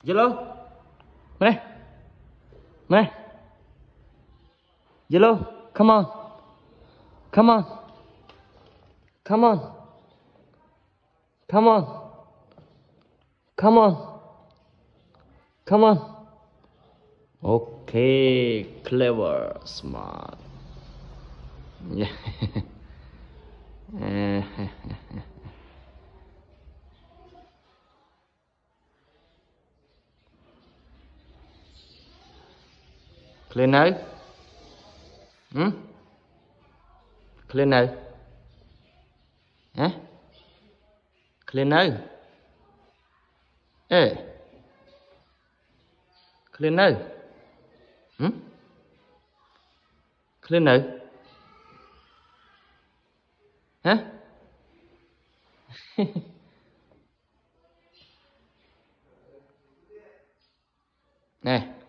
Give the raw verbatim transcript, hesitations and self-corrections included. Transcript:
Yellow. Này. Này. Yellow, come on. Come on. Come on. Come on. Come on. Come on. Okay, clever, smart. Yeah. Cleaner. Hmm? Cleaner. Hả? Cleaner. Ê. Cleaner. Hmm? Cleaner. Hả? Nè.